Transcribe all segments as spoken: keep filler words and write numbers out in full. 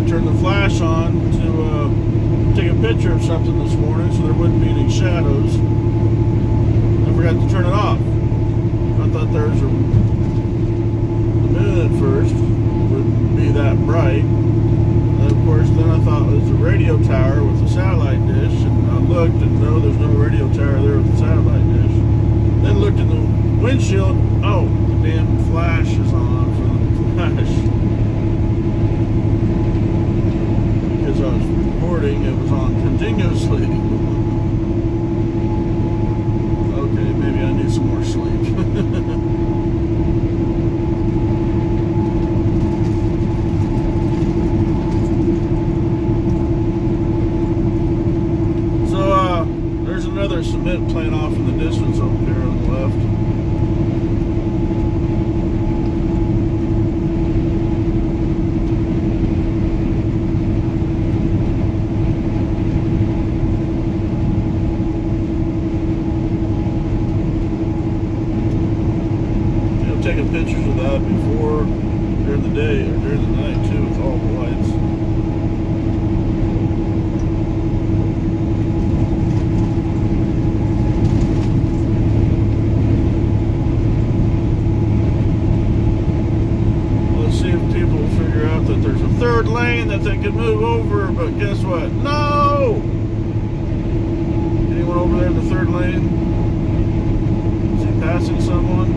I turned the flash on to uh, take a picture of something this morning so there wouldn't be any shadows. I forgot to turn it off. I thought there was a, the moon at first wouldn't be that bright. And of course, then I thought it was a radio tower with a satellite dish, and I looked and no, there's no radio tower there with a satellite dish. Then looked in the windshield. Oh, the damn flash is on for the flash. Because I was recording, it was on continuously. Okay, maybe I need some more sleep. So, uh, there's another cement playing off in the distance over here on the left. Taking pictures of that before, during the day, or during the night too, with all the lights. Let's see if people figure out that there's a third lane that they can move over, but guess what? No! Anyone over there in the third lane? Is he passing someone?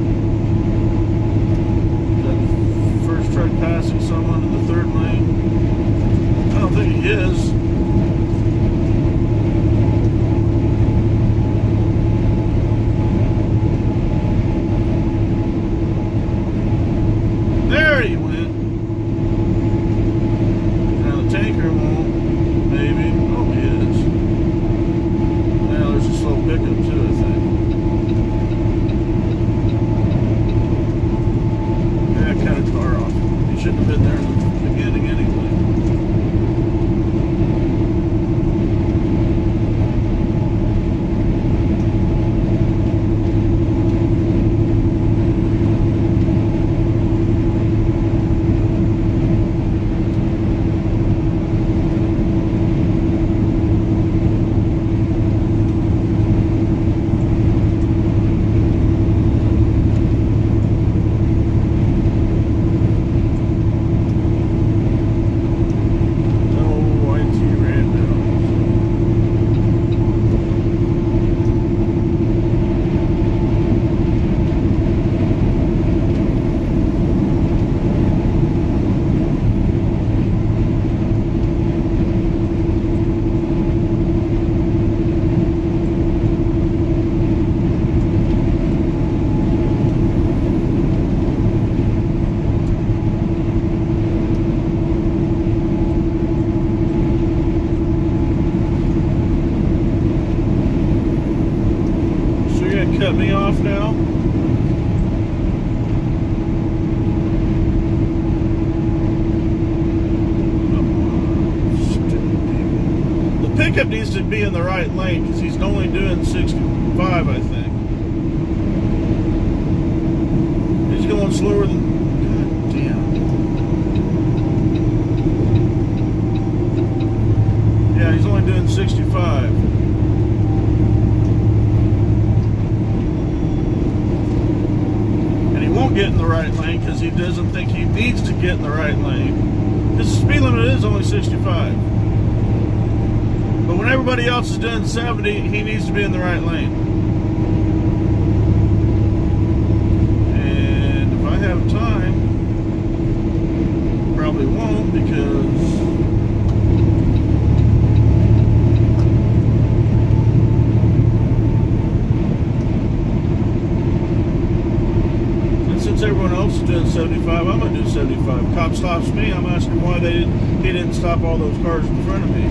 Truck passing someone in the third lane? I don't think he is. There he went. Now the tanker won't. Maybe. Oh, he is. Now there's a slow pickup too, I think. Yeah, I cut a car off. Shouldn't have been there in the beginning anyway. Cut me off now. The pickup needs to be in the right lane because he's only doing sixty-five, I think. He's going slower than... God damn. Yeah, he's only doing sixty-five. Get in the right lane because he doesn't think he needs to get in the right lane because the speed limit is only sixty-five, but when everybody else is doing seventy, he needs to be in the right lane. And if I have time, probably won't, because since everyone else is doing seventy-five, I'm going to do seventy-five. Cop stops me, I'm asking why they didn't, he didn't stop all those cars in front of me.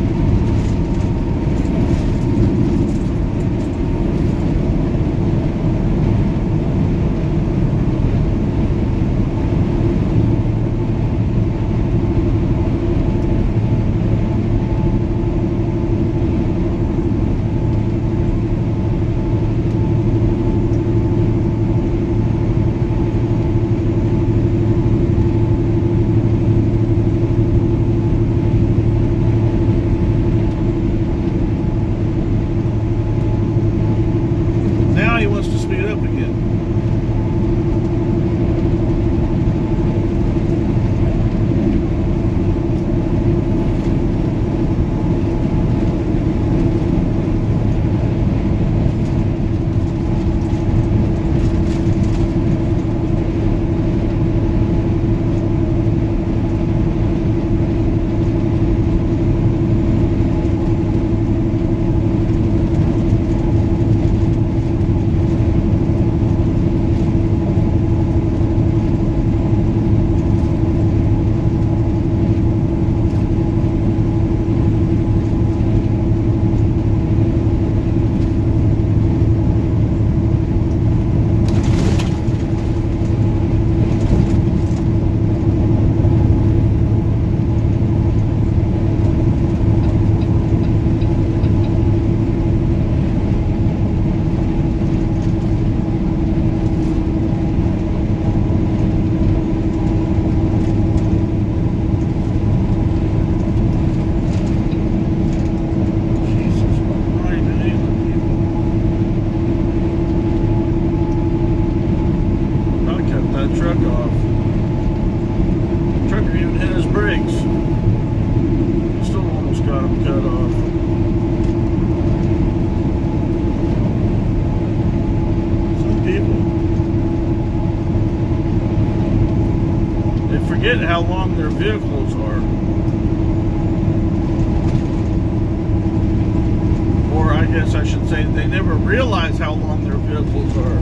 brakes. Still almost got them cut off. Some people, they forget how long their vehicles are. Or I guess I should say they never realize how long their vehicles are.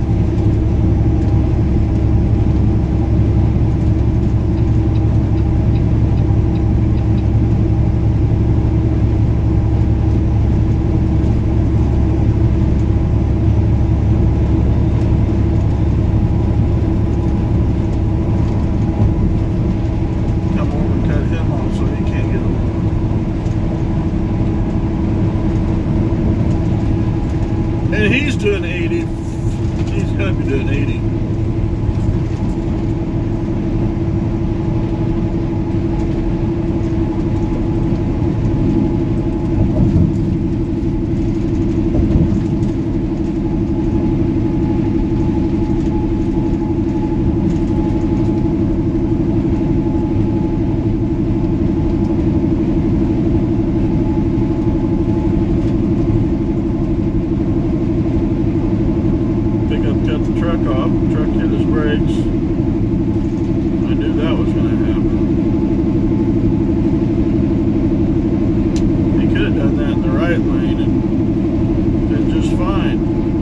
And he's doing eighty. He's got to be doing eighty. Truck off, truck hit his brakes. I knew that was going to happen. He could have done that in the right lane and been just fine.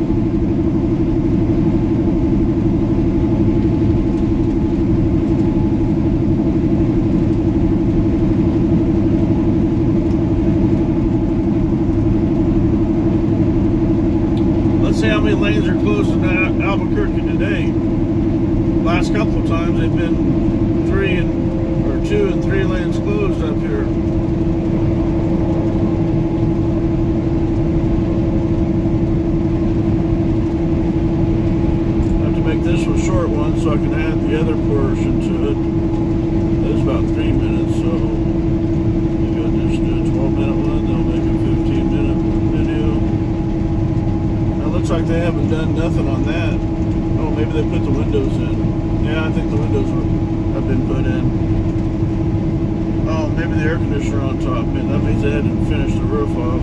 Let's see how many lanes are closed in Albuquerque today. Last couple of times they've been three and or two and three lanes closed up here. I have to make this one a short one so I can add the other portion to it. It's about three minutes, so maybe I'll just do a twelve minute one, then I'll make a fifteen minute video. Looks like they haven't done nothing on that. Oh, maybe they put the windows in. Yeah, I think the windows have been put in. Oh, maybe the air conditioner on top. Man, that means they hadn't finished the roof off.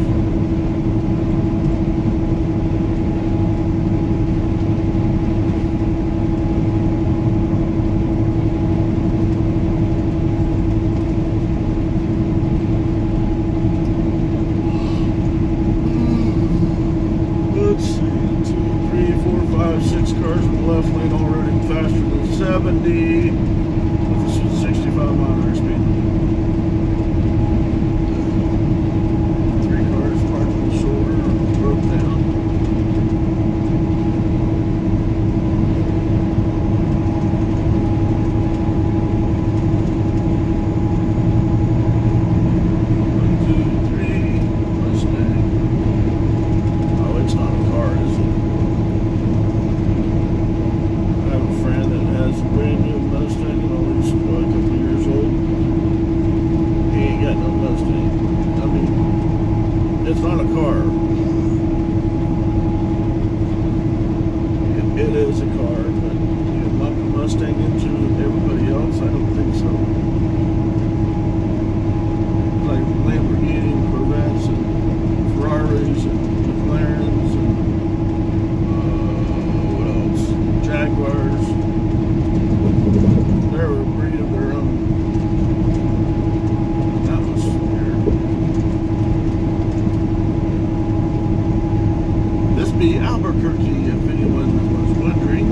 Six cars in the left lane already faster than seventy with a sixty-five mile an hour speed. Three cars parked on the shoulder broke down. One, two, three, Mustang. Oh, it's not a car, is it? Has a brand new Mustang and always what, a couple of years old. He ain't got no Mustang. I mean, it's not a car. It, it is a car, but you know, lump a Mustang into everybody else, I don't think so. Like Lamborghini, Corvettes, and Ferraris, and McLarens, and uh, what else? Jaguars. They're a breed of their own. That was weird. This be Albuquerque, if anyone was wondering.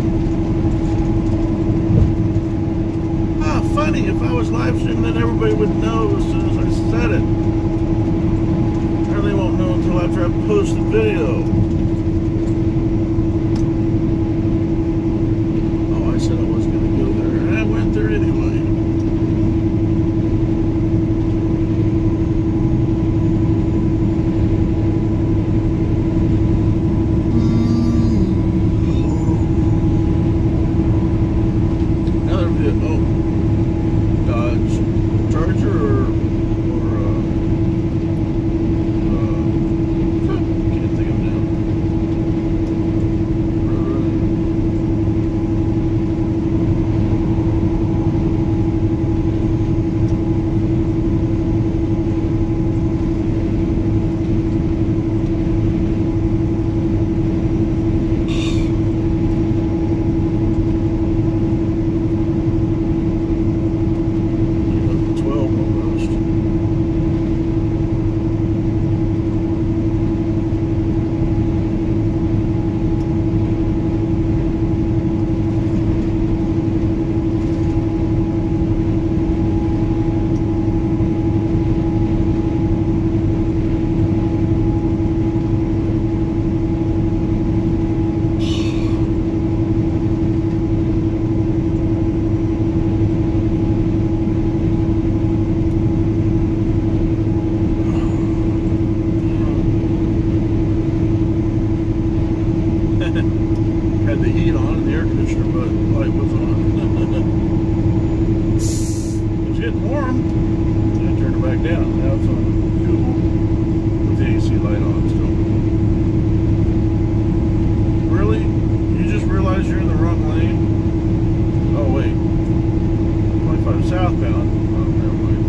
Ah, funny, if I was live streaming, then everybody would know as soon as I said it. I really won't know until after I post the video. Oh, I said I was going to go there, and I went there anyway. Another video. Oh, Dodge Charger or or uh, uh, can't think of it now. warm. And I turned it back down. Now it's on cool with the A C light on still. Really? You just realized you're in the wrong lane? Oh wait. twenty-five southbound. Oh, never mind.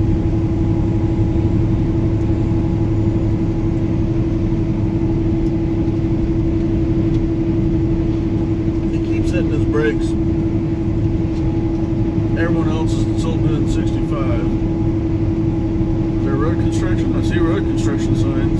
Hitting his brakes. Everyone else is still doing sixty-five. Is there road construction? I see road construction signs.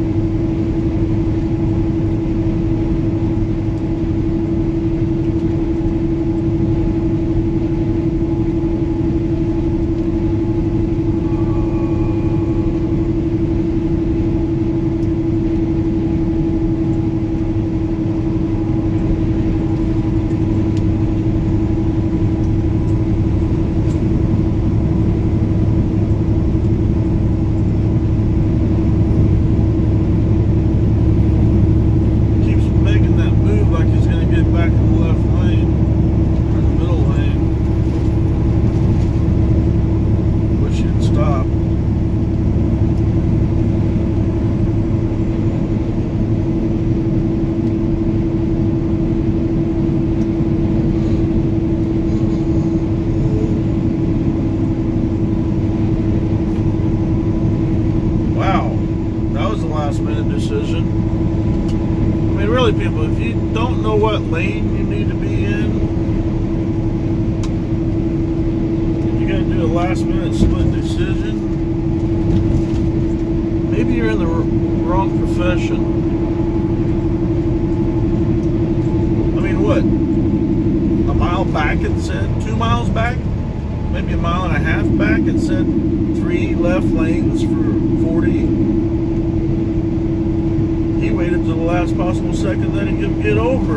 Decision. I mean, really, people, if you don't know what lane you need to be in, you got to do a last minute split decision. Maybe you're in the wrong profession. I mean, what? A mile back it said, two miles back? Maybe a mile and a half back it said three left lanes for forty. He waited to the last possible second that he could get over.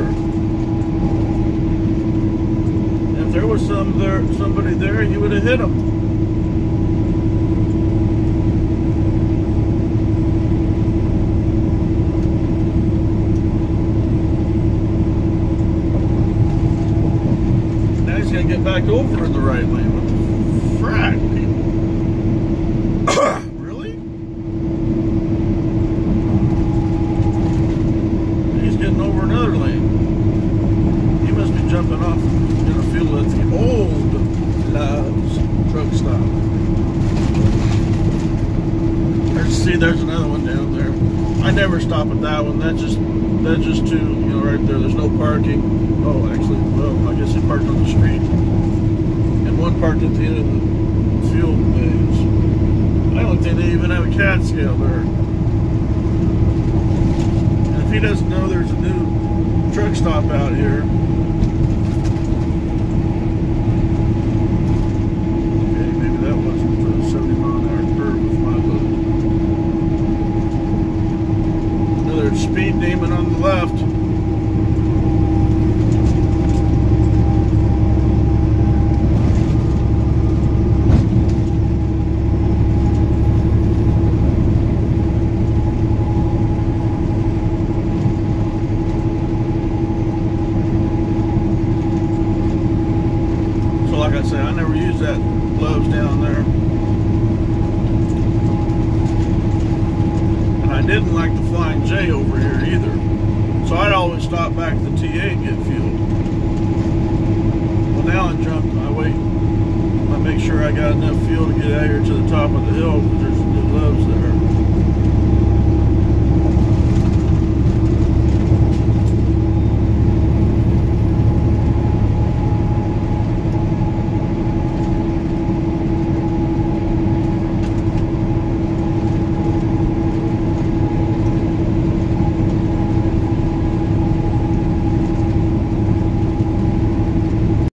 And if there was some there, somebody there, he would have hit him. Now he's gonna get back over in the right lane. What the frack, people? Over another lane. He must be jumping off in a field at the old Love's truck stop. There's, see, there's another one down there. I never stop at that one. That's just that's just too, you know, right there. There's no parking. Oh, actually, well, I guess he parked on the street. And one parked at the end of the fuel bays. I don't think they even have a cat scale there. He doesn't know there's a new truck stop out here. Okay, maybe that wasn't the seventy mile an hour curve with my load. Another speed demon on the left. Like I say, I never use that gloves down there. And I didn't like the Flying J over here either. So I'd always stop back at the T A and get fuel. Well, now I jump, I wait. I make sure I got enough fuel to get out here to the top of the hill because there's new gloves there.